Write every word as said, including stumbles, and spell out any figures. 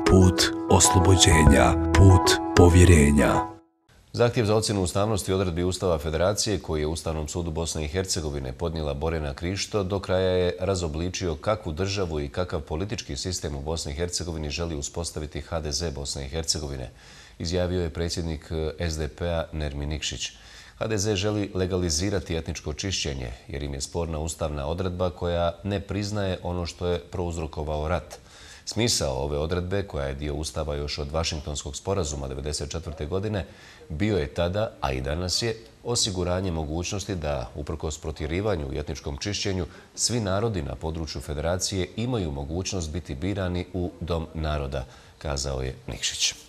put oslobođenja, put povjerenja. Zahtjev za ocjenu ustavnosti odredbi Ustava Federacije, koji je Ustavnom sudu Bosne i Hercegovine podnijela Borjana Krišto, do kraja je razobličio kakvu državu i kakav politički sistem u Bosni i Hercegovini želi uspostaviti ha de ze Bosne i Hercegovine, izjavio je predsjednik es de pe a Nermin Nikšić. ha de ze želi legalizirati etničko čišćenje, jer im je sporna ustavna odredba koja ne priznaje ono što je prouzrokovao rat. Smisao ove odredbe, koja je dio Ustava još od Vašingtonskog sporazuma devedeset četvrte. godine, bio je tada, a i danas je, osiguranje mogućnosti da, uprkos protjerivanju i etničkom čišćenju, svi narodi na području Federacije imaju mogućnost biti birani u Dom naroda, kazao je Nikšić.